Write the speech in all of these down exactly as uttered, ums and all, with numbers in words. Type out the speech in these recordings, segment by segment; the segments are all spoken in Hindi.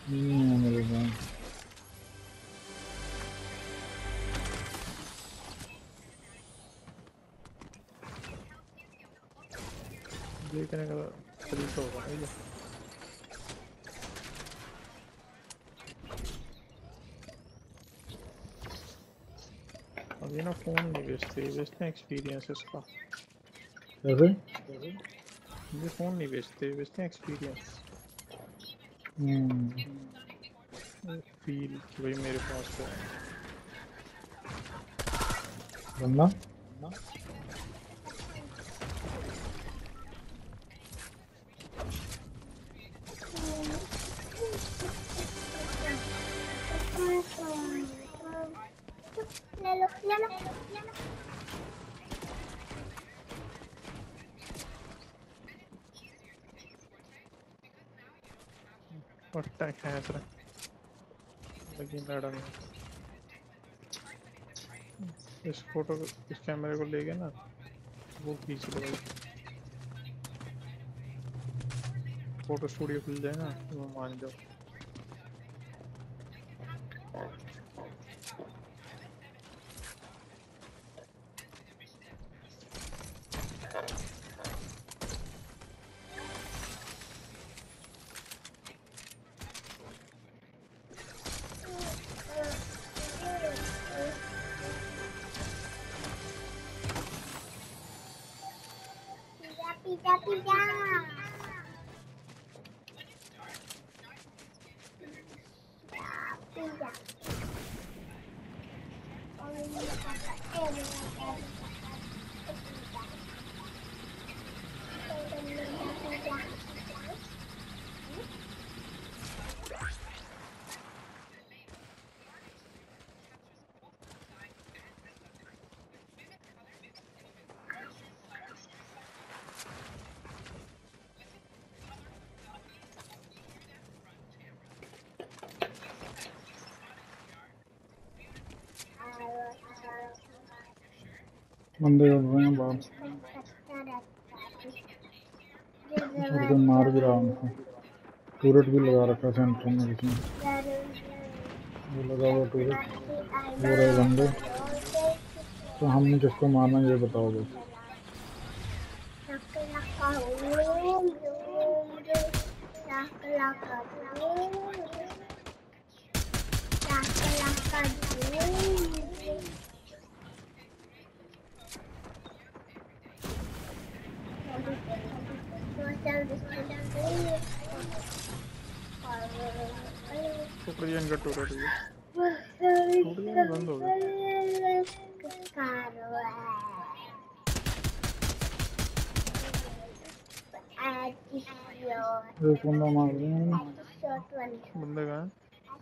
नहीं मेरे पास। देखने का तरीका होगा ना ये। अभी ना फोन नहीं बेचते, बेचते हैं एक्सपीरियंस इसका। कैसे? ये फोन नहीं बेचते, बेचते हैं एक्सपीरियंस। हम्म। फील कि भाई मेरे पास फोन है। बंदा ले लो ले लो। पट्टा खैस रहा लेकिन लड़ा नहीं। इस फोटो को, इस कैमरे को ले गए ना, वो खींच लो भाई। फोटो स्टूडियो खुल जाए ना तो वो मान जाओ। Pizza pizza pizza. और ये पापा ए मेरा पिज़्ज़ा। बंदे उड़ रहे हैं बाहर। और कोई मार भी रहा उनको। टूरेट भी लगा रखा सेंटर में किसी ने। वो लगा हुआ टूरेट। वो रहे बंदे। तो हमने किसको मारना ये बताओ बस। टूट गया इनका टूरेट भी। टूट गया, बंद हो गया। एक बंदा मार दिया मैंने। बंदे कहाँ हैं?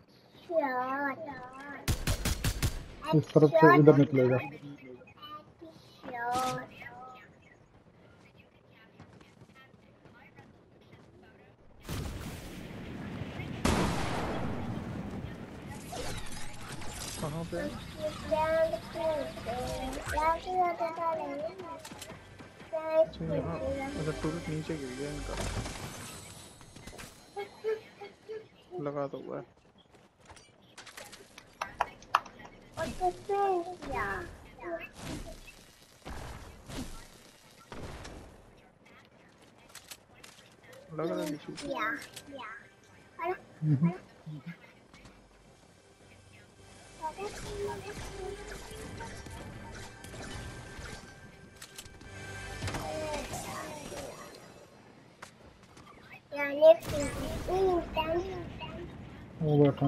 इस तरफ से इधर निकलेगा। कहाँ पे है? अच्छा यहाँ, अच्छा टूरेट नीचे गिर गया इनका। लगा तो हुआ है। लग रहा है किसी को। हम्म। वो बैठा।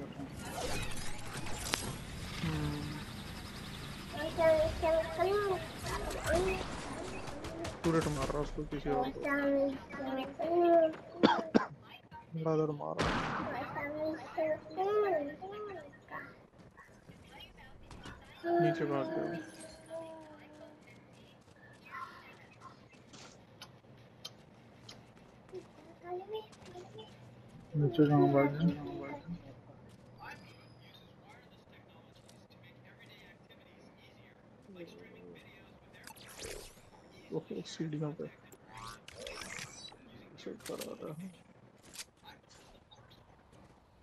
टूरेट मार रहा उसको, किसी और को। ब्रदर मार रहा। नीचे भाग गया वो। नीचे कहाँ भाग गया? ओके सीढ़ियों पे चेक कर रहा था।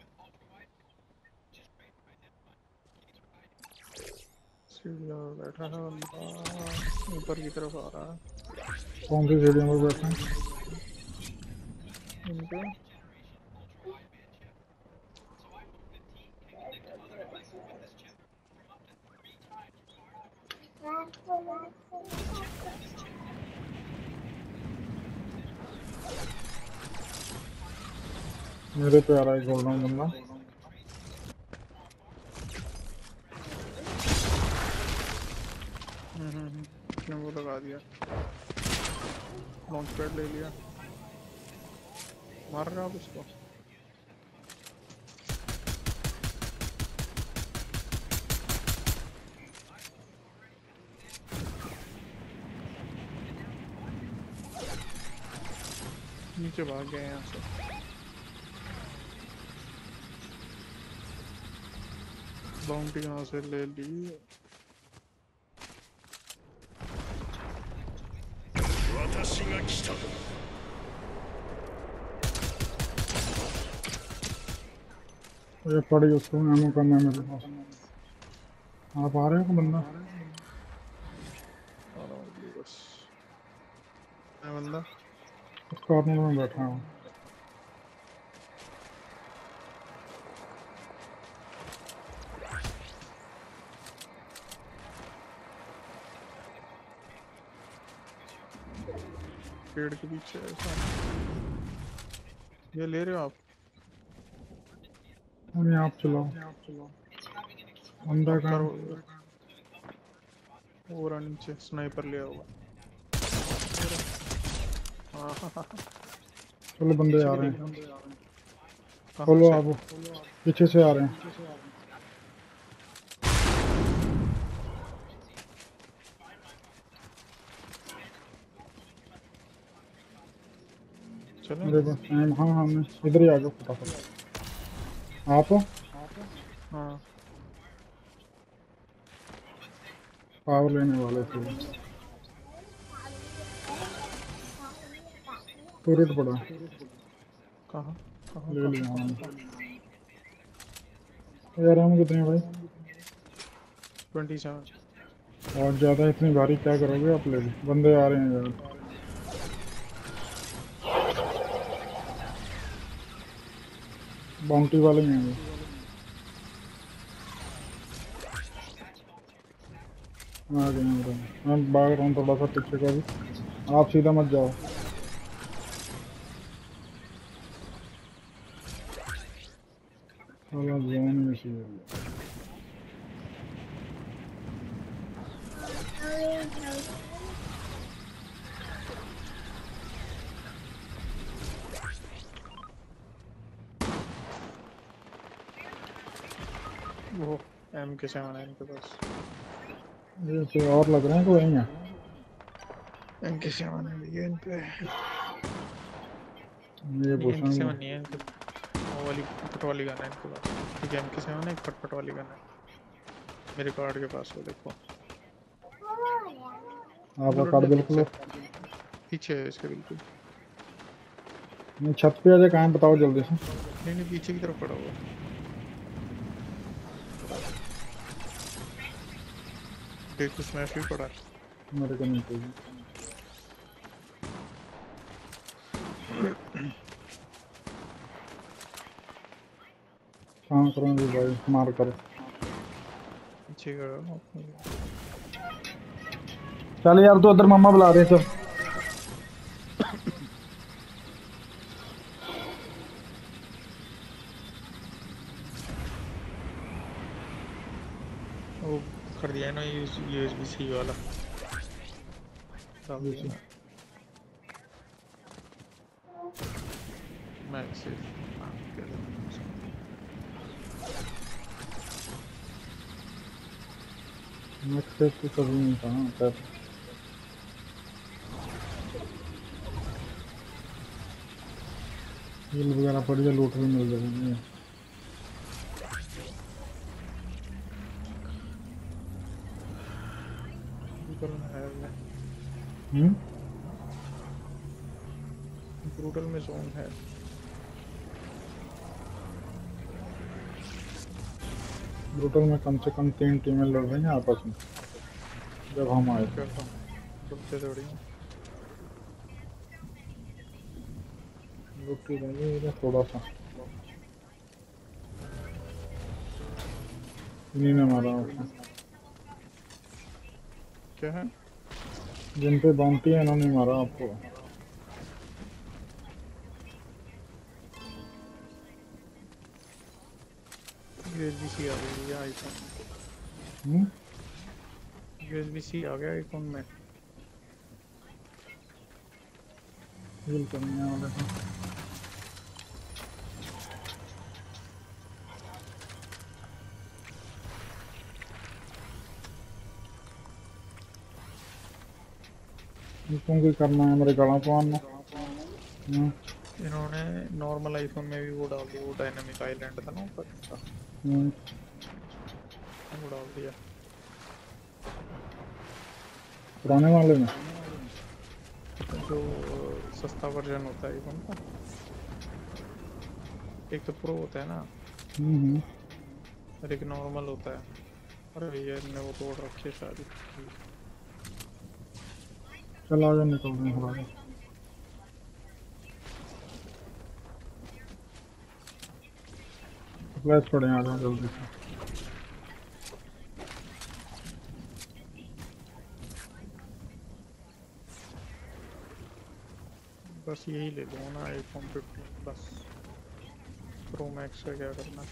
सीढ़ियों में बैठा है बंदा, ऊपर की तरफ आ रहा है। कौन सी सीढ़ियों पर बैठा है? इनके मेरे पे आ रहा है गोल्डन बंदा। हम्म हम्म हम्म, उसने वो लगा दिया, लॉन्च पैड ले लिया। मार रहा आप उसको। नीचे भाग गए यहाँ से। बाउंटी यहाँ से ले ली। ये पड़ी उसको एमो कम है मेरे पास। आप आ रहे हो बंदा? आ रहा हूँ अभी बस। है बंदा उस कॉर्नर में बैठा हूँ। पेड़ के पीछे ऐसा। ये ले रहे हो आप? अभी आप चलाओ। बंदा कहाँ? वो रहा नीचे, स्नाइपर लिया होगा। हाँ हाँ हाँ, चलो बंदे आ पीछे रहे भी हैं। देख रहा हूँ। कहाँ खोलो से? आप, पीछे से आ रहे हैं। चलो मेरे पास टाइम, हाँ हाँ मैं इधर ही आ जाओ फटाफट। आप हाँ पावर लेने वाले थे। टूरिट पड़ा, कहाँ कहाँ ले लिया कहाँ मैंने। कहाँ? यार हम कितने भाई? Twenty seven. और ज़्यादा इतनी भारी क्या करोगे आप? ले लो, बंदे आ रहे हैं यार। बाउंटी वाले में हैं। आ गए हैं। मैं भाग रहा हूँ थोड़ा सा पीछे का भी, आप सीधा मत जाओ। चलो जोन में सी है। वो एम के सेवन है इनके पास। ये तो और लग रहे हैं कि वही है। एम के सेवन है भैया इन पे। ये नहीं एम के पूछना सेवन नहीं है इनके, वो वाली फटफट वाली गन है इनके पास। ठीक है एम के सेवन है, एक फटफट वाली गन है मेरे कार्ड के पास। वो देखो आपका बुलेट कार्ड में बिल्कुल पीछे है इसके बिल्कुल। नहीं, छत पे आ जाए। कहाँ बताओ जल्दी से। नहीं नहीं पीछे की तरफ पड़ा हुआ। देख उसमें ऐसे ही पड़ा है। मेरे को नहीं चाहिए। कहाँ करूँगी भाई, मार कर। पीछे का चल यार, तो उधर मम्मा बुला रहे चल। वो कर दिया है ना यूएसबी सी वाला डाल दिया ना। मैक्स मैक्स तो कभी नहीं था ना तब। हील वगैरह पड़ी है, लूट भी मिल जाएगी। हम्म ब्रूटल में जोन है। ब्रूटल में कम से कम तीन टीमें लड़ रही हैं आपस में। जब हम आए थे। क्या था रुकते थोड़ी हैं। लुटी रहेगी थोड़ा सा, इन्हीं ने मारा उसको। क्या है जिन पे बाउंटी है इन्होंने मारा आपको। यूएसबी-सी आ गई है आईफोन में। हम्म यूएसबी-सी आ गया आईफोन में। हिल करने वाले थे। तुम की करना है मेरे गला पाना। हम्म इन्होंने नॉर्मल आईफोन में भी वो डाल दिया, वो डायनामिक आइलैंड था ना ऊपर का, हम्म वो डाल दिया। पुराने वाले में। जो सस्ता वर्जन होता है आईफोन का, एक तो प्रो होता है ना हम्म हम्म और एक नॉर्मल होता है। अरे भैया इनने वो तोड़ रखी है शादी। चल आगे निकल रहे हैं थोड़ा। फ्लैश पड़े आ जाओ जल्दी से। बस यही ले लो ना आईफोन फिफ्टीन बस। प्रो मैक्स का क्या करना।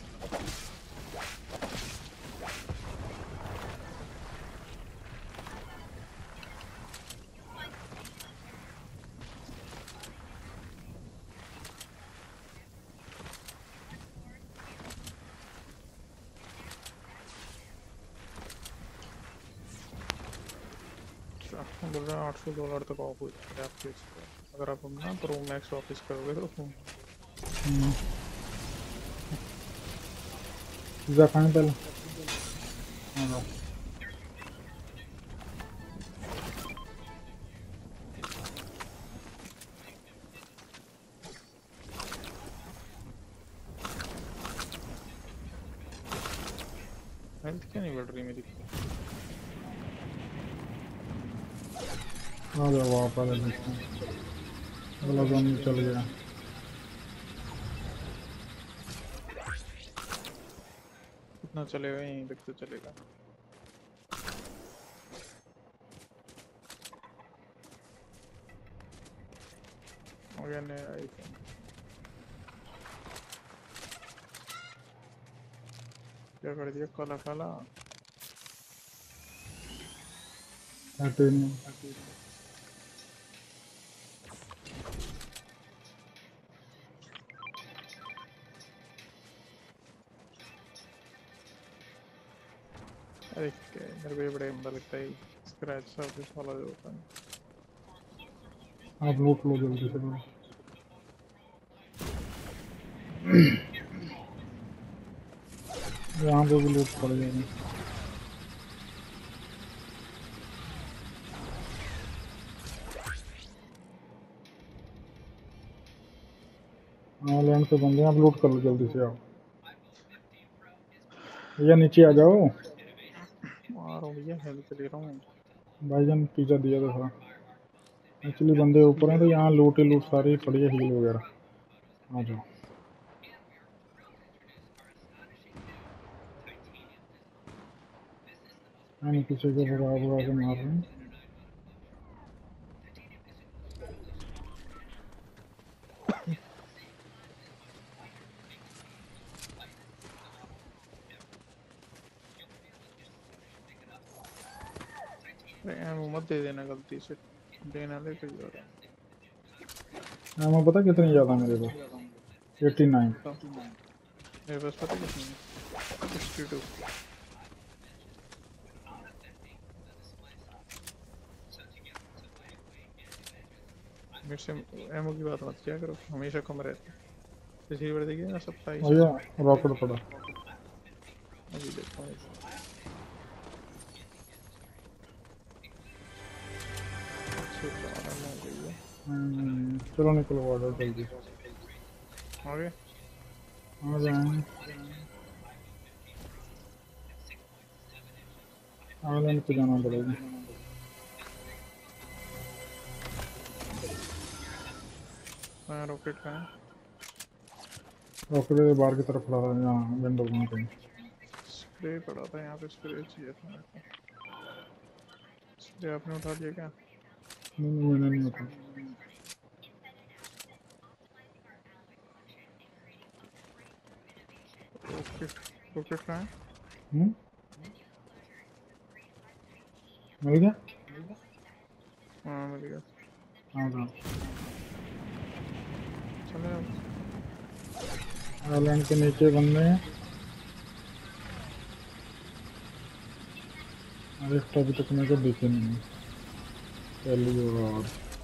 बोल रहे हैं आठ सौ डॉलर तक ऑफ हो जाएगा आपके इस पे, अगर आप अपना प्रो मैक्स वापस करोगे तो। हम्म पिज़्ज़ा खाएं पहले। आ जाओ। हेल्थ क्या नहीं बढ़ रही मेरी। आ जाओ वापस आ जाओ। अगला जोन चल गया। कितना चलेगा, यहीं तक तो चलेगा। हो गया नया आईफोन। क्या कर दिया काला काला। टाइटेनियम। अरे क्या मेरे को ये बड़ा गंदा लगता है स्क्रैच सर्विस वाला जो होता है। आप लूट लो जल्दी से बस। यहाँ पे भी लूट पड़ जाएगी। हाँ लैंड पे बंदे हैं, आप लूट कर लो जल्दी से आओ। भैया नीचे आ जाओ। आ रहा हूँ भैया हेल्थ ले रहा हूँ। भाईजान पिज्जा दिया था थोड़ा। एक्चुअली बंदे ऊपर हैं तो यहाँ लूट ही लूट सारी पड़ी है हील वगैरह। आ जाओ। मैंने पीछे को भगा भगा के मार रहे हैं। अरे एमो मत दे देना गलती से, देना दे कोई और। मैं पता कितनी ज़्यादा मेरे को एटी नाइन। तो मेरे पास पता कितनी है, सिक्सटी टू। मेरे से एमो की बात मत किया करो, हमेशा कम रहता है। पिछली बार देखिए ना सत्ताईस। भैया रॉकेट पड़ा। अभी देखो हम्म, चलो निकलो आ जाओ जल्दी। आगे आ जाएंगे। आइलैंड पे जाना पड़ेगा। हाँ रॉकेट का है। रॉकेट के बाहर की तरफ खड़ा था यहाँ विंडो में कहीं। स्प्रे पड़ा था यहाँ पे, स्प्रे चाहिए था मेरे को। स्प्रे आपने उठा लिया क्या? नहीं नहीं मैंने नहीं उठा। रॉकेट रॉकेट का है। हम्म मिल गया। हाँ मिल गया। हाँ हाँ चले अब। आइलैंड के नीचे बंदे हैं। अरे तो अभी तक मेरे को दिखे नहीं। पहली होगा और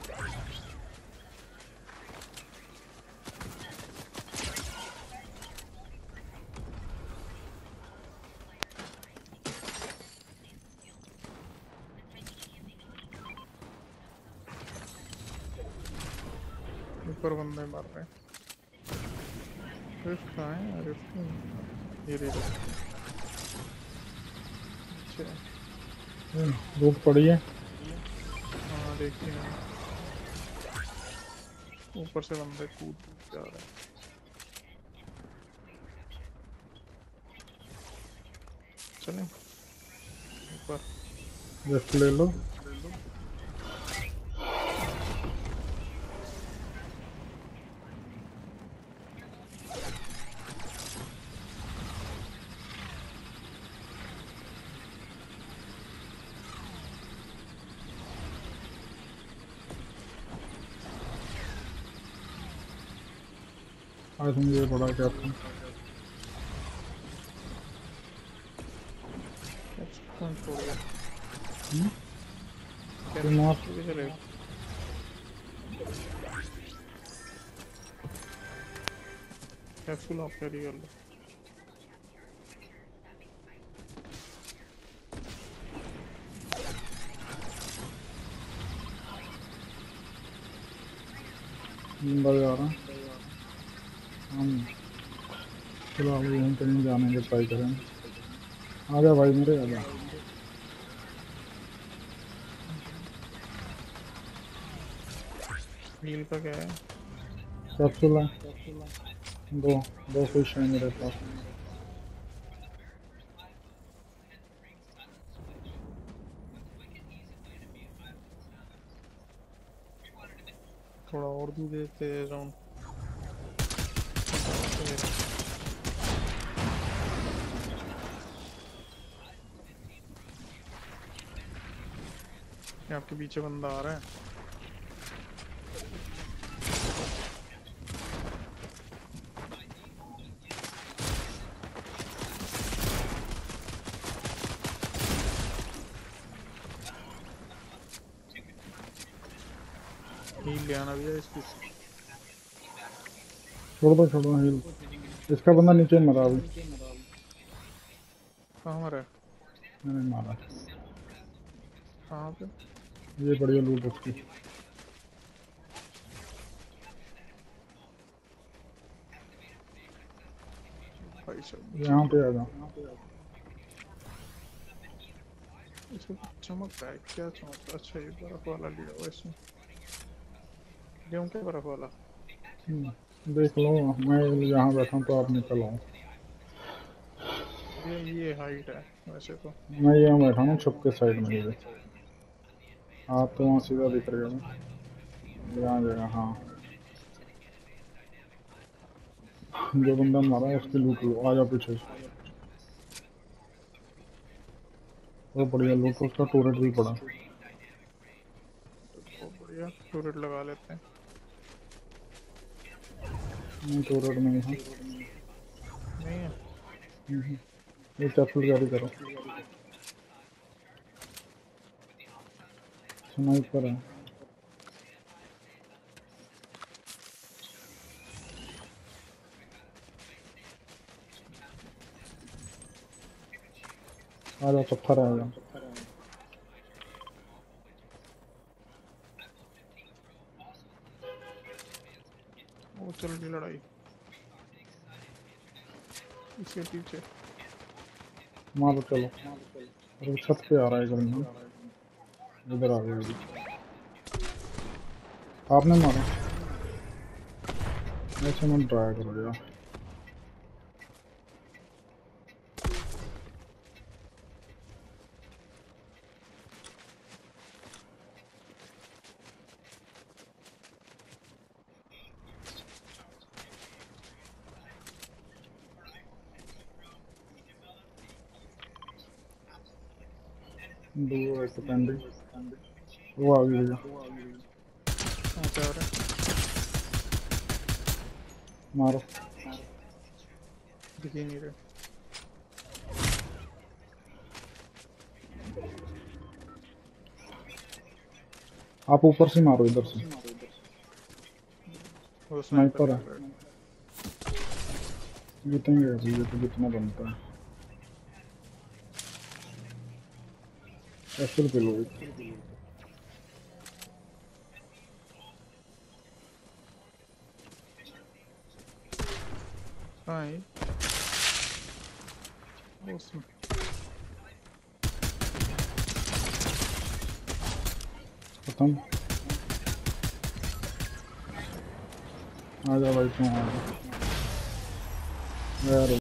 ऊपर बंदे मार रहे हैं। रिफ्ट कहाँ है? रिफ्ट नहीं। ये देखो। अच्छा रूट पड़ी है। हाँ देखिए ना, ऊपर से बंदे कूद जा रहे हैं। चलें ऊपर। लिफ्ट ले लो। आज मुझे बड़ा क्या था। कौन छोड़ गया? हम्म कैप्सूल मार। चले। कैप्सूल ऑफ कैरी कर लो। बंदा जा रहा है। हम फिलहाल यहीं कहीं जाने की ट्राई करें। आ जा भाई मेरे आ जा। हील का क्या है? कैप्सूल है। दो दो फिश है मेरे पास। थोड़ा और भी देते जाऊं। आपके पीछे बंदा आ रहा है। हील ले आना भैया इसकी। छोड़ दो छोड़ दो हील। इसका बंदा नीचे मरा अभी। कहाँ मरा है? मैंने मारा। कहाँ पे? ये बढ़िया लूट उसकी। भाई साहब यहाँ पे आ जाओ। इसमें कुछ चमक रहा है। क्या चमक? अच्छा ये बर्फ वाला लिया हुआ इसमें। गेहूँ क्या बर्फ वाला? हम्म, देख लो मैं यहाँ बैठा हूँ तो आप निकल आओ। ये ये हाइट है वैसे तो। मैं यहाँ बैठा हूँ छुप के साइड में। ये आप तो वहाँ सीधा दिख रहे हो। यहाँ जगह हाँ। जो बंदा मारा है उसकी लूट लो। आ जाओ पीछे। वो बढ़िया लूट। उसका टूरेट भी पड़ा। बहुत बढ़िया, टूरेट लगा लेते हैं। नहीं टूरेट नहीं है। नहीं है। हम्म, ये कैप्सूल कैरी करो। स्नाइपर है। आ जाओ पत्थर आ जाओ। वो चल रही लड़ाई इसके पीछे। मारो चलो। अरे छत पे आ रहा है गन। इधर आ गया। आपने मारा। ऐसे मैं ट्राई कर दिया। दो एक पेंडिंग, वो आ गई भैया। कहाँ पे आ रहा है? मारो। दिख ही नहीं रहे। आप ऊपर से मारो, इधर से वो स्नाइपर है। कर रहा है। जीतेंगे अभी, ये तो जितना बनता है। कैसे पे लोग कहाँ है ये? वो उसमें खत्म। आ जा भाई, क्यों आ जा यार।